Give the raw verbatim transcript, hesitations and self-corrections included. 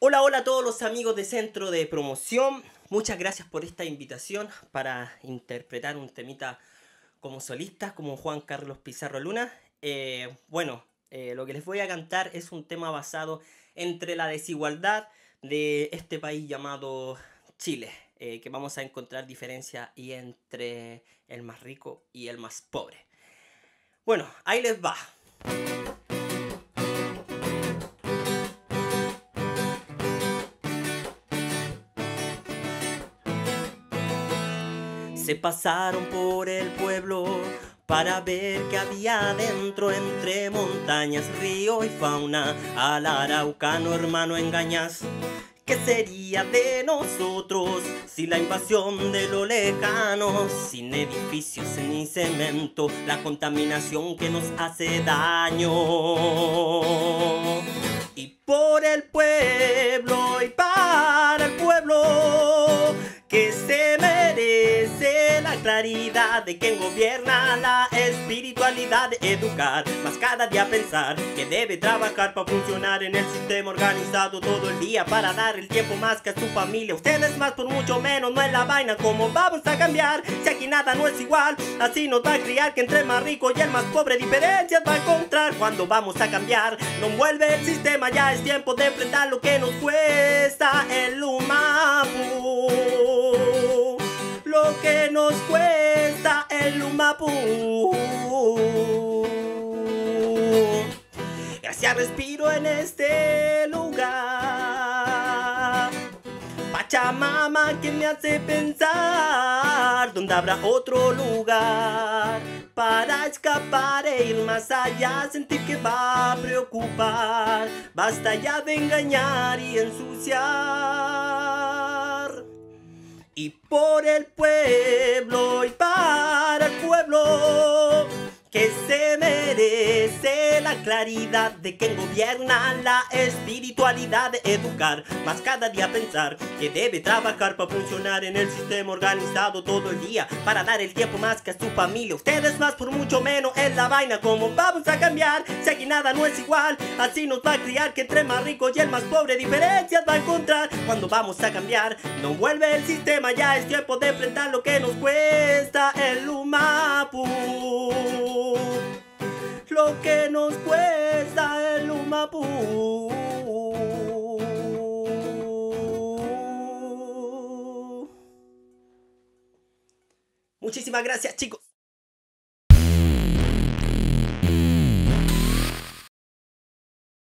Hola, hola a todos los amigos de Centro de Promoción. Muchas gracias por esta invitación para interpretar un temita como solista, como Juan Carlos Pizarro Luna. Eh, bueno, eh, lo que les voy a cantar es un tema basado entre la desigualdad de este país llamado Chile, eh, que vamos a encontrar diferencia y entre el más rico y el más pobre. Bueno, ahí les va. Se pasaron por el pueblo para ver qué había dentro, entre montañas, río y fauna. Al araucano hermano engañas. ¿Qué sería de nosotros si la invasión de lo lejano, sin edificios ni cemento, la contaminación que nos hace daño? Y por el pueblo y para el pueblo que se merece la claridad de quien gobierna, la espiritualidad de educar, más cada día pensar que debe trabajar para funcionar en el sistema organizado todo el día, para dar el tiempo más que a su familia. Ustedes más por mucho menos, no es la vaina. ¿Cómo vamos a cambiar si aquí nada no es igual? Así nos va a criar que entre el más rico y el más pobre diferencias va a encontrar. ¿Cuándo vamos a cambiar? No vuelve el sistema, ya es tiempo de enfrentar lo que nos cuesta el Lumapu. Lo que nos cuesta el Lumapu. Gracias respiro en este lugar. Pachamama que me hace pensar dónde habrá otro lugar para escapar e ir más allá, sentir que va a preocupar. Basta ya de engañar y ensuciar. Y por el pueblo y para el pueblo que se merece la claridad de quien gobierna, la espiritualidad de educar, más cada día pensar que debe trabajar para funcionar en el sistema organizado todo el día, para dar el tiempo más que a su familia. Ustedes más por mucho menos es la vaina. ¿Cómo vamos a cambiar si aquí nada no es igual? Así nos va a criar que entre el más rico y el más pobre diferencias va a encontrar. ¿Cuándo vamos a cambiar? No vuelve el sistema, ya es tiempo de enfrentar lo que nos cuesta el Lumapu. Lo que nos cuesta el Lumapu. Muchísimas gracias, chicos.